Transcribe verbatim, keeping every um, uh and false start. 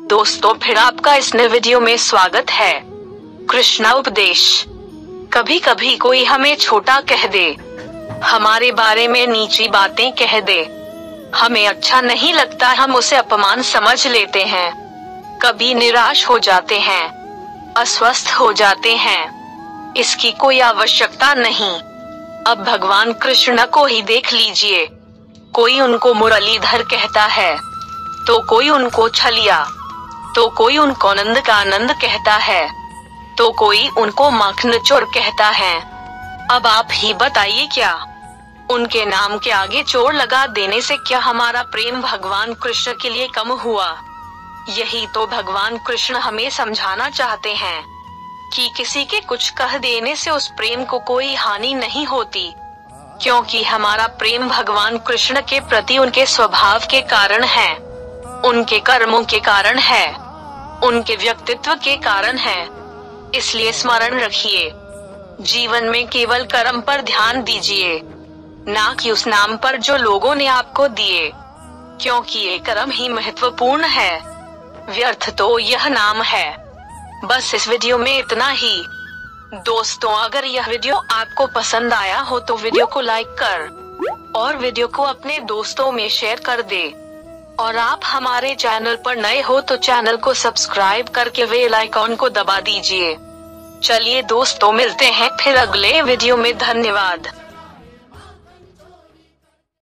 दोस्तों, फिर आपका इस नए वीडियो में स्वागत है। कृष्णा उपदेश। कभी कभी कोई हमें छोटा कह दे, हमारे बारे में नीची बातें कह दे, हमें अच्छा नहीं लगता, हम उसे अपमान समझ लेते हैं। कभी निराश हो जाते हैं, अस्वस्थ हो जाते हैं। इसकी कोई आवश्यकता नहीं। अब भगवान कृष्ण को ही देख लीजिए। कोई उनको मुरलीधर कहता है, तो कोई उनको छलिया, तो कोई उनको आनंद का आनंद कहता है, तो कोई उनको माखन चोर कहता है। अब आप ही बताइए, क्या उनके नाम के आगे चोर लगा देने से क्या हमारा प्रेम भगवान कृष्ण के लिए कम हुआ? यही तो भगवान कृष्ण हमें समझाना चाहते हैं कि किसी के कुछ कह देने से उस प्रेम को कोई हानि नहीं होती, क्योंकि हमारा प्रेम भगवान कृष्ण के प्रति उनके स्वभाव के कारण है, उनके कर्मों के कारण है, उनके व्यक्तित्व के कारण है। इसलिए स्मरण रखिए, जीवन में केवल कर्म पर ध्यान दीजिए, ना कि उस नाम पर जो लोगों ने आपको दिए, क्योंकि ये कर्म ही महत्वपूर्ण है, व्यर्थ तो यह नाम है। बस इस वीडियो में इतना ही। दोस्तों, अगर यह वीडियो आपको पसंद आया हो तो वीडियो को लाइक कर और वीडियो को अपने दोस्तों में शेयर कर दे। और आप हमारे चैनल पर नए हो तो चैनल को सब्सक्राइब करके बेल आइकॉन को दबा दीजिए। चलिए दोस्तों, मिलते हैं फिर अगले वीडियो में। धन्यवाद।